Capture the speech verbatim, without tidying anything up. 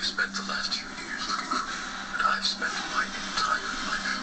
You've spent the last few years looking for me, but I've spent my entire life